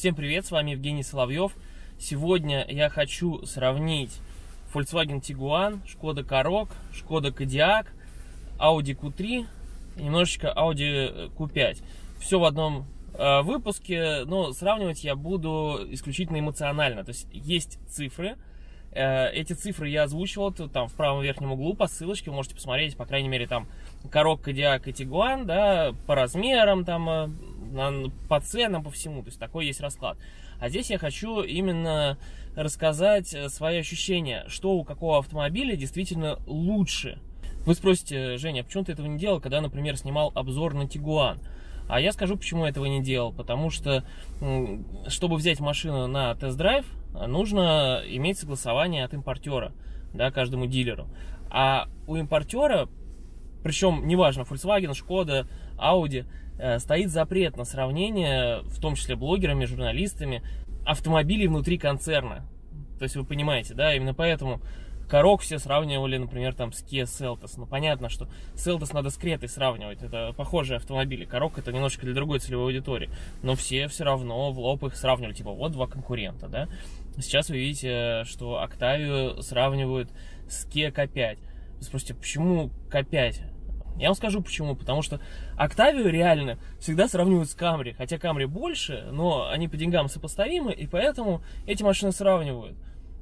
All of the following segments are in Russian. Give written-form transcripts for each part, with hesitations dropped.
Всем привет, с вами Евгений Соловьев. Сегодня я хочу сравнить Volkswagen Tiguan, Skoda Karoq, Skoda Kodiaq, Audi Q3 и немножечко Audi Q5. Все в одном выпуске, но сравнивать я буду исключительно эмоционально. То есть есть цифры. Эти цифры я озвучивал там в правом верхнем углу по ссылочке. Вы можете посмотреть, по крайней мере, там Karoq, Kodiaq и Tiguan, да, по размерам, там, по ценам, по всему. То есть такой есть расклад. А здесь я хочу именно рассказать свои ощущения, что у какого автомобиля действительно лучше. Вы спросите: Женя, а почему ты этого не делал, когда, например, снимал обзор на Tiguan? А я скажу, почему я этого не делал. Потому что, чтобы взять машину на тест-драйв, нужно иметь согласование от импортера, да, каждому дилеру. А у импортера, причем неважно, Volkswagen, Skoda, Audi, стоит запрет на сравнение, в том числе блогерами, журналистами, автомобилей внутри концерна. То есть вы понимаете, да, именно поэтому Karoq все сравнивали, например, там с Kia Seltos. Ну, понятно, что Seltos надо с Кретой сравнивать, это похожие автомобили. Karoq это немножко для другой целевой аудитории. Но все равно в лоб их сравнивали, типа, вот два конкурента, да. Сейчас вы видите, что Octavia сравнивают с Kia K5. Вы спросите, почему K5? Я вам скажу почему. Потому что Octavia реально всегда сравнивают с Camry. Хотя Camry больше, но они по деньгам сопоставимы, и поэтому эти машины сравнивают.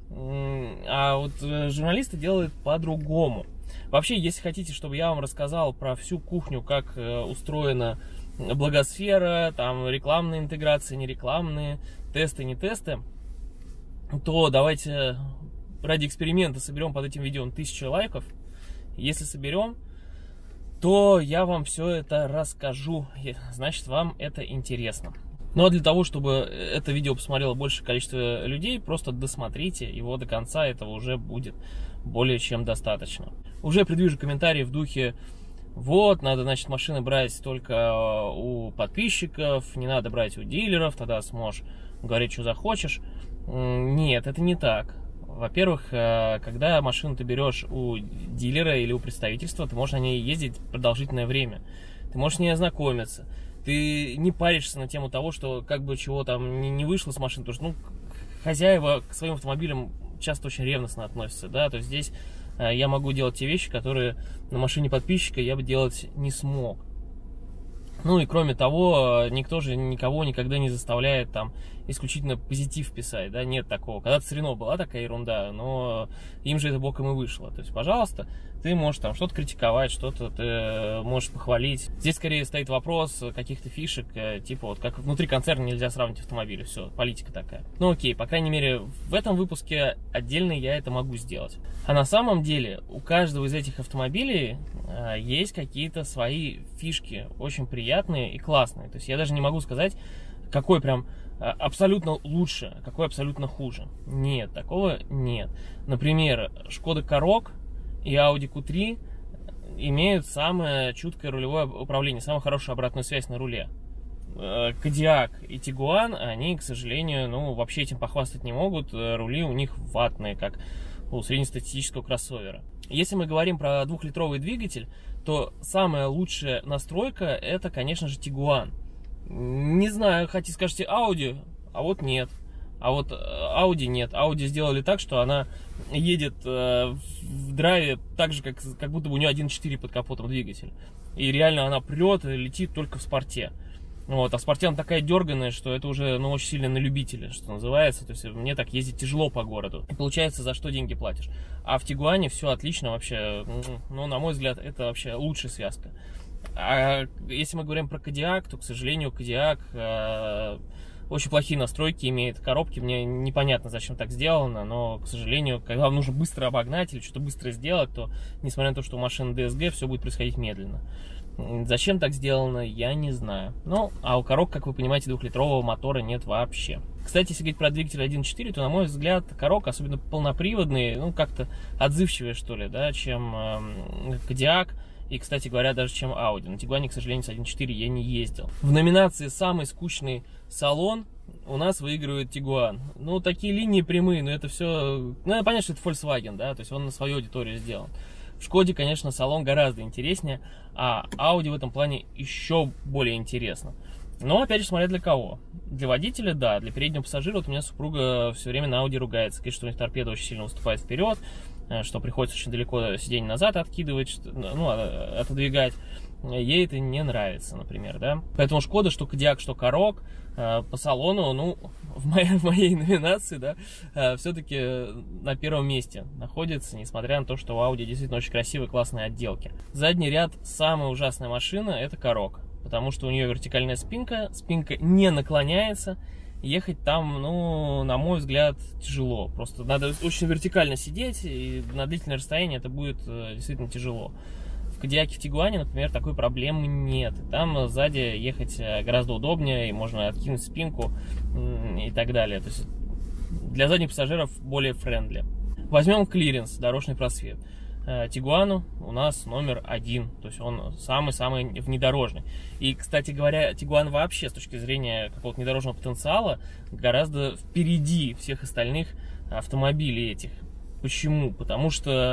А вот журналисты делают по-другому. Вообще, если хотите, чтобы я вам рассказал про всю кухню, как устроена благосфера, там рекламные интеграции, нерекламные, тесты, не тесты, то давайте ради эксперимента соберем под этим видео 1000 лайков. Если соберем, то я вам все это расскажу. Значит, вам это интересно. Ну а для того, чтобы это видео посмотрело большее количество людей, просто досмотрите его до конца, этого уже будет более чем достаточно. Уже предвижу комментарии в духе: вот, надо, значит, машины брать только у подписчиков, не надо брать у дилеров, тогда сможешь говорить, что захочешь. Нет, это не так. Во-первых, когда машину ты берешь у дилера или у представительства, ты можешь на ней ездить продолжительное время. Ты можешь с ней ознакомиться. Ты не паришься на тему того, что как бы чего там не вышло с машины. Потому что, хозяева к своим автомобилям часто очень ревностно относятся, да. То есть здесь я могу делать те вещи, которые на машине подписчика я бы делать не смог. Ну и кроме того, никто же никого никогда не заставляет там исключительно позитив писать, да, нет такого. Когда-то с Рено была такая ерунда, но им же это боком и вышло. То есть, пожалуйста, ты можешь там что-то критиковать, что-то ты можешь похвалить. Здесь скорее стоит вопрос каких-то фишек, типа вот как внутри концерна нельзя сравнить автомобили, все, политика такая. Ну окей, по крайней мере, в этом выпуске отдельно я это могу сделать. А на самом деле у каждого из этих автомобилей есть какие-то свои фишки, очень приятные и классные. То есть я даже не могу сказать, какой прям абсолютно лучше, какой абсолютно хуже. Нет, такого нет. Например, Skoda Karoq и Audi Q3 имеют самое чуткое рулевое управление, самую хорошую обратную связь на руле. Kodiaq и Tiguan, они, к сожалению, ну, вообще этим похвастать не могут. Рули у них ватные, как у среднестатистического кроссовера. Если мы говорим про 2-литровый двигатель, то самая лучшая настройка это, конечно же, Tiguan. Не знаю, хотите скажете Audi, а вот нет. А вот Audi нет. Audi сделали так, что она едет в драйве так же, как будто бы у нее 1.4 под капотом двигатель. И реально она прет и летит только в спорте. Вот, а в спорте она такая дерганая, что это уже, ну, очень сильно на любителя, что называется. То есть мне так ездить тяжело по городу. И получается, за что деньги платишь. А в Тигуане все отлично вообще. Ну, на мой взгляд, это вообще лучшая связка. А если мы говорим про Kodiaq, то, к сожалению, Kodiaq очень плохие настройки имеет. Коробки мне непонятно, зачем так сделано, но, к сожалению, когда вам нужно быстро обогнать или что-то быстро сделать, то, несмотря на то, что у машины DSG, все будет происходить медленно. Зачем так сделано, я не знаю. Ну, а у Karoq, как вы понимаете, 2-литрового мотора нет вообще. Кстати, если говорить про двигатель 1.4, то, на мой взгляд, Karoq, особенно полноприводный, ну, как-то отзывчивее, что ли, да, чем Kodiaq. И, кстати говоря, даже чем Audi. На Tiguan, к сожалению, с 1.4 я не ездил. В номинации «Самый скучный салон» у нас выигрывает Tiguan. Ну, такие линии прямые, но это все... Ну, понятно, что это Volkswagen, да, то есть он на свою аудиторию сделан. В Шкоде, конечно, салон гораздо интереснее, а Audi в этом плане еще более интересно. Но, опять же, смотря для кого. Для водителя, да, для переднего пассажира, вот у меня супруга все время на Audi ругается, говорит, что у них торпеда очень сильно выступает вперед, что приходится очень далеко сиденье назад откидывать, ну, отодвигать. Ей это не нравится, например, да. Поэтому Шкода, что Кодиак, что Karoq, по салону, ну, в моей номинации, да, все-таки на первом месте находится, несмотря на то, что у Audi действительно очень красивые, классные отделки. Задний ряд, самая ужасная машина, это Karoq, потому что у нее вертикальная спинка не наклоняется, ехать там, ну, на мой взгляд, тяжело. Просто надо очень вертикально сидеть, и на длительное расстояние это будет действительно тяжело. В Кодиаке, в Тигуане, например, такой проблемы нет. Там сзади ехать гораздо удобнее, и можно откинуть спинку и так далее. То есть для задних пассажиров более френдли. Возьмем клиренс, дорожный просвет. Тигуану у нас номер 1, то есть он самый-самый внедорожный. И, кстати говоря, Тигуан вообще с точки зрения какого-то внедорожного потенциала гораздо впереди всех остальных автомобилей этих. Почему? Потому что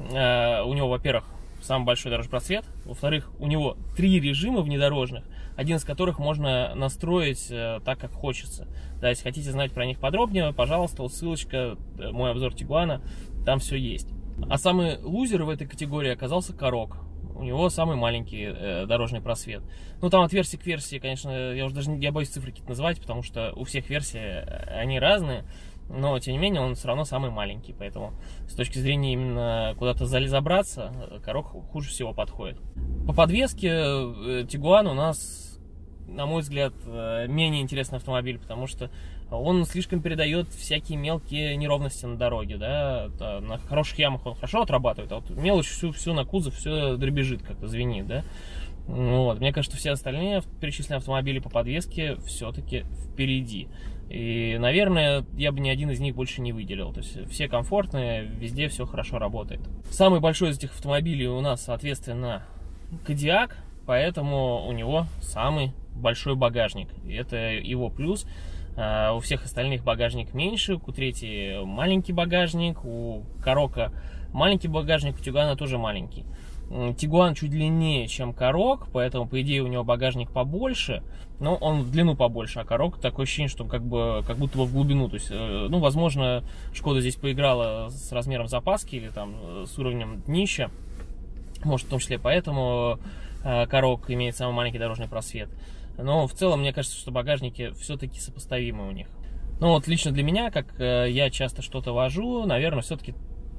у него, во-первых, самый большой дорожный просвет, во-вторых, у него 3 режима внедорожных, один из которых можно настроить так, как хочется. Да, если хотите знать про них подробнее, пожалуйста, вот ссылочка, мой обзор Тигуана, там все есть. А самый лузер в этой категории оказался Karoq. У него самый маленький дорожный просвет. Ну, там от версии к версии, конечно, я уже даже я боюсь цифры какие-то называть, потому что у всех версий они разные. Но, тем не менее, он все равно самый маленький. Поэтому, с точки зрения именно куда-то забраться, Karoq хуже всего подходит. По подвеске Тигуан у нас, на мой взгляд, менее интересный автомобиль, потому что он слишком передает всякие мелкие неровности на дороге, да, на хороших ямах он хорошо отрабатывает, а вот мелочь всю на кузов, все дребезжит, как-то звенит, да. Вот. Мне кажется, все остальные перечисленные автомобили по подвеске все-таки впереди. И, наверное, я бы ни один из них больше не выделил. То есть все комфортные, везде все хорошо работает. Самый большой из этих автомобилей у нас, соответственно, Кодиак, поэтому у него самый большой багажник. И это его плюс. У всех остальных багажник меньше, у Q3 маленький багажник, у Karoq маленький багажник, у Тигуана тоже маленький. Тигуан чуть длиннее, чем Karoq, поэтому, по идее, у него багажник побольше, но он в длину побольше, а Karoq такое ощущение, что как будто бы в глубину. То есть, ну, возможно, Шкода здесь поиграла с размером запаски или там с уровнем днища, может, в том числе поэтому Karoq имеет самый маленький дорожный просвет. Но в целом, мне кажется, что багажники все-таки сопоставимы у них. Ну вот лично для меня, как я часто что-то вожу, наверное, все-таки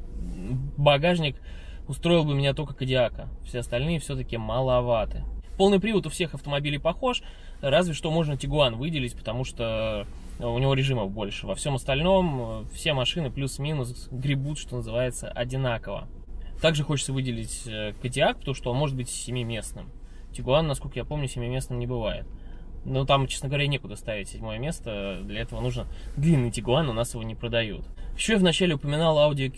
багажник устроил бы меня только Кодиака. Все остальные все-таки маловаты. Полный привод у всех автомобилей похож, разве что можно Тигуан выделить, потому что у него режимов больше. Во всем остальном все машины плюс-минус гребут, что называется, одинаково. Также хочется выделить Кодиак, потому что он может быть 7-местным. Тигуан, насколько я помню, 7-местным не бывает. Но там, честно говоря, некуда ставить 7-е место. Для этого нужно длинный Тигуан, у нас его не продают. Еще я вначале упоминал Audi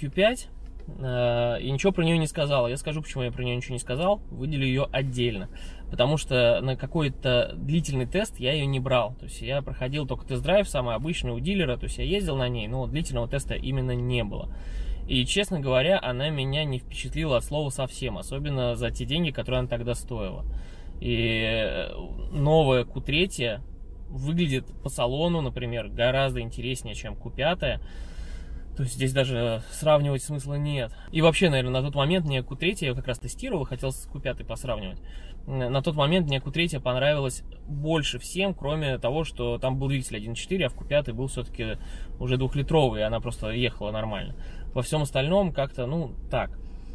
Q5 и ничего про нее не сказал. Я скажу, почему я про нее ничего не сказал. Выделю ее отдельно. Потому что на какой-то длительный тест я ее не брал. То есть я проходил только тест-драйв, самый обычный у дилера. То есть я ездил на ней, но длительного теста именно не было. И, честно говоря, она меня не впечатлила от слова совсем. Особенно за те деньги, которые она тогда стоила. И новая Q3 выглядит по салону, например, гораздо интереснее, чем Q5. То есть здесь даже сравнивать смысла нет. И вообще, наверное, на тот момент мне Q3, я как раз тестировал, хотел с Q5 посравнивать. На тот момент мне Q3 понравилась больше всем, кроме того, что там был двигатель 1.4, а в Q5 был все-таки уже 2-литровый, и она просто ехала нормально. Во всем остальном как-то, ну, так.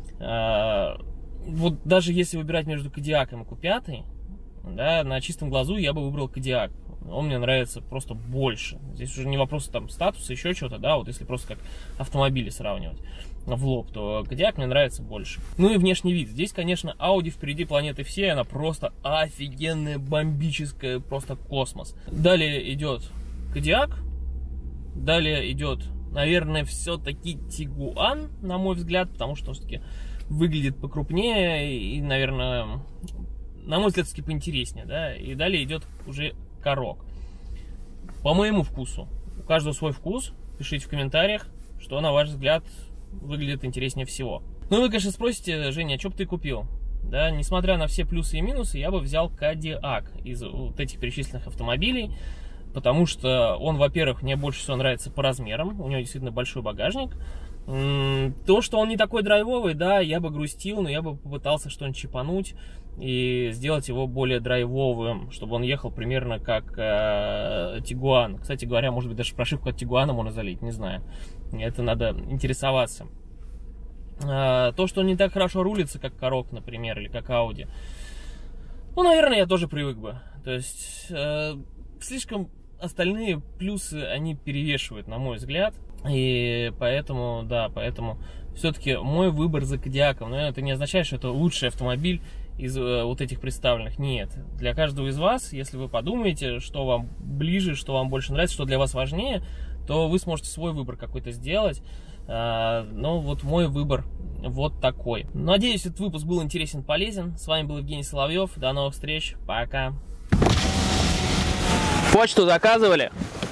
Вот даже если выбирать между Кодиаком и Q5, да, на чистом глазу я бы выбрал Кодиак. Он мне нравится просто больше. Здесь уже не вопрос там статуса, еще что-то, да, вот если просто как автомобили сравнивать в лоб, то Кодиак мне нравится больше. Ну и внешний вид. Здесь, конечно, Audi впереди планеты всей, она просто офигенная, бомбическая, просто космос. Далее идет Кодиак, далее идет, наверное, все-таки Тигуан, на мой взгляд, потому что все-таки выглядит покрупнее и, наверное, на мой взгляд, все-таки поинтереснее, да, и далее идет уже Karoq. По моему вкусу. У каждого свой вкус. Пишите в комментариях, что, на ваш взгляд, выглядит интереснее всего. Ну и вы, конечно, спросите, Женя, а что бы ты купил? Да, несмотря на все плюсы и минусы, я бы взял Кадиак из вот этих перечисленных автомобилей, потому что он, во-первых, мне больше всего нравится по размерам, у него действительно большой багажник. То, что он не такой драйвовый, да, я бы грустил, но я бы попытался что-нибудь чипануть и сделать его более драйвовым, чтобы он ехал примерно как Тигуан. Кстати говоря, может быть, даже прошивку от Тигуана можно залить, не знаю. Это надо интересоваться. То, что он не так хорошо рулится, как Корок, например, или как Ауди, ну, наверное, я тоже привык бы. То есть, слишком остальные плюсы, они перевешивают, на мой взгляд. И поэтому, да, поэтому все-таки мой выбор за Кадиаком. Но это не означает, что это лучший автомобиль из вот этих представленных. Нет. Для каждого из вас, если вы подумаете, что вам ближе, что вам больше нравится, что для вас важнее, то вы сможете свой выбор какой-то сделать. Но вот мой выбор вот такой. Надеюсь, этот выпуск был интересен, полезен. С вами был Евгений Соловьев. До новых встреч. Пока. Почту заказывали?